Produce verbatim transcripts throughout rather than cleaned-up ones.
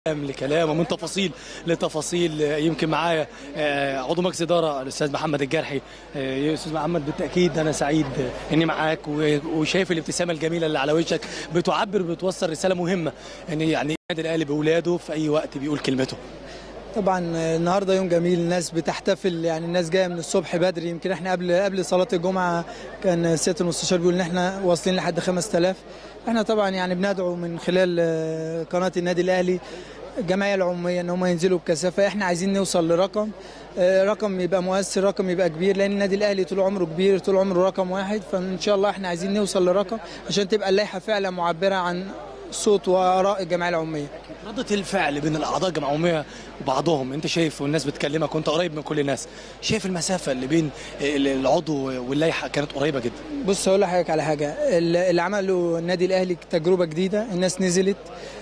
لكلام ومن تفاصيل لتفاصيل. يمكن معايا عضو مجلس اداره الاستاذ محمد الجرحي. يا استاذ محمد، بالتاكيد انا سعيد اني معاك وشايف الابتسامه الجميله اللي على وشك، بتعبر بتوصل رساله مهمه ان يعني النادي الاهلي باولاده في اي وقت بيقول كلمته. طبعا النهارده يوم جميل، الناس بتحتفل، يعني الناس جايه من الصبح بدري. يمكن احنا قبل قبل صلاه الجمعه كان سياده المستشار بيقول ان احنا واصلين لحد خمسة آلاف. احنا طبعا يعني بندعو من خلال قناه النادي الاهلي الجمعيه العموميه ان هم ينزلوا بكثافه. احنا عايزين نوصل لرقم رقم يبقى مؤثر، رقم يبقى كبير، لان النادي الاهلي طول عمره كبير، طول عمره رقم واحد. فان شاء الله احنا عايزين نوصل لرقم عشان تبقى اللائحه فعلا معبره عن صوت واراء الجمعيه العموميه. ردة الفعل بين الاعضاء الجمعيه العموميه وبعضهم، انت شايف والناس بتكلمك وانت قريب من كل الناس، شايف المسافه اللي بين العضو واللائحه كانت قريبه جدا؟ بص هقول لحضرتك على حاجه، اللي عمله النادي الاهلي تجربه جديده. الناس نزلت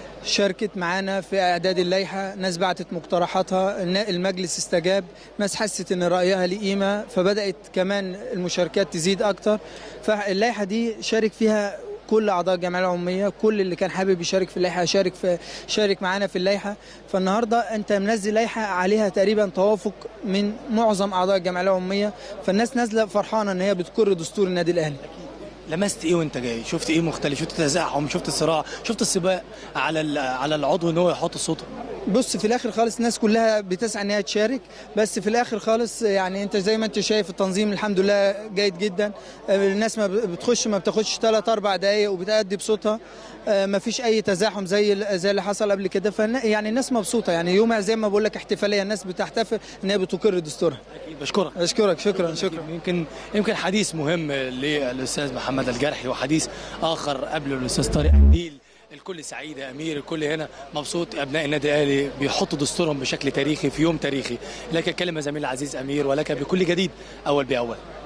شاركت معانا في اعداد اللائحه، ناس بعتت مقترحاتها، المجلس استجاب، ناس حست ان رايها ليه قيمه، فبدات كمان المشاركات تزيد اكتر. فاللائحه دي شارك فيها كل اعضاء الجمعيه العموميه، كل اللي كان حابب يشارك في اللائحه شارك في شارك معانا في اللائحه. فالنهارده انت منزل لائحه عليها تقريبا توافق من معظم اعضاء الجمعيه العموميه، فالناس نازله فرحانه ان هي بتكر دستور النادي الاهلي. لمست ايه وانت جاي؟ شفت ايه مختلف؟ شفت تزاحم، شفت الصراع، شفت السباق على على العضو ان هو يحط صوته؟ بص في الاخر خالص الناس كلها بتسعى ان هي تشارك، بس في الاخر خالص يعني انت زي ما انت شايف التنظيم الحمد لله جيد جدا. الناس ما بتخش ما بتاخدش ثلاث اربع دقائق وبتأدي بصوتها، ما فيش اي تزاحم زي زي اللي حصل قبل كده. يعني الناس مبسوطه، يعني يوم زي ما بقول لك احتفاليه، الناس بتحتفل ان هي بتقر دستورها. اكيد. بشكرك اشكرك شكرا شكرا. يمكن يمكن حديث مهم للاستاذ محمد الجرحي وحديث اخر قبله الاستاذ طارق قنديل. الكل سعيد يا امير، الكل هنا مبسوط، ابناء النادي الاهلي بيحطوا دستورهم بشكل تاريخي في يوم تاريخي. لك الكلمه زميل العزيز امير، ولك بكل جديد اول باول.